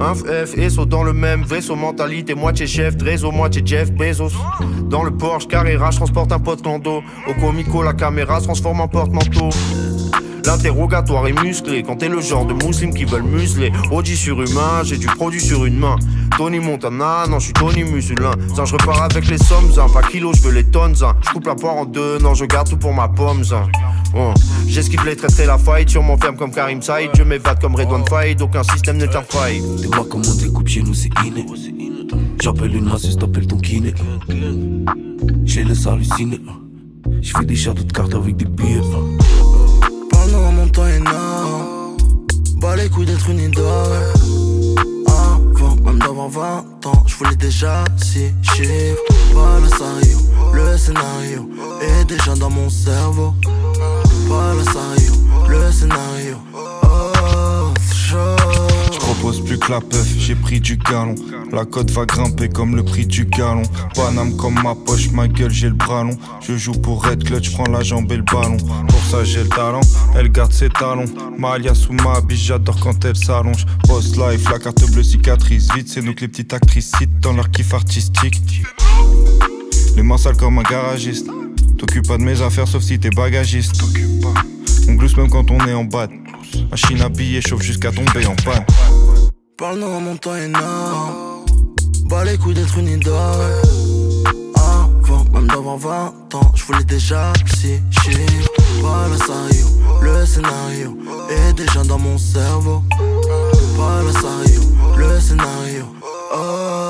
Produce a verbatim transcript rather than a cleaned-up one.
un F, S O dans le même vaisseau, mentalité moitié chef, Drezo, moitié Jeff Bezos. Dans le Porsche Carrera, je transporte un pote Lando. Au comico, la caméra se transforme en porte-manteau. L'interrogatoire est musclé quand t'es le genre de musulmans qui veulent museler. O G surhumain, j'ai du produit sur une main. Tony Montana, non, je suis Tony Musulin. Zin, je repars avec les sommes, zin, pas kilos, je veux les tonnes. Zin. Je coupe la poire en deux, non, je garde tout pour ma pomme. Zin. Oh. J'esquive les traîtres et la fight, sur mon ferme comme Karim Saïd. Je m'évade comme Redouane Faïd, aucun système ne tient faille. Tu vois comment on découpe chez nous, c'est inné. J'appelle une masseuse, t'appelles ton kiné. J'ai laisse halluciner. J'fais des châteaux de cartes avec des billets. Parle-nous en montant énorme. Bas les couilles d'être une idole. Avant même d'avoir vingt ans, j'voulais déjà six chiffres. Pas le sérieux, le scénario est déjà dans mon cerveau. Pas le sérieux, le scénario. Oh, c'est chaud. J'propose plus que la peuf, j'ai pris du galon. La cote va grimper comme le prix du galon. Paname comme ma poche, ma gueule j'ai le bras long. Je joue pour Red Clutch, prends la jambe et le ballon. Pour ça j'ai le talent, elle garde ses talons. Malia sous ma biche, j'adore quand elle s'allonge. Boss life, la carte bleue cicatrise vite. C'est nous que les petites actrices citent dans leur kiff artistique. Les mains sales comme un garagiste. T'occupes pas de mes affaires sauf si t'es bagagiste. On glousse même quand on est en bad. Machine à billets chauffe jusqu'à tomber en panne. Parle-nous en montant énorme. Bas les couilles d'être une idole. Avant même d'avoir vingt ans, j'voulais déjà six chiffres. Pas le sérieux, le scénario est déjà dans mon cerveau. Pas le sérieux, le scénario. Oh.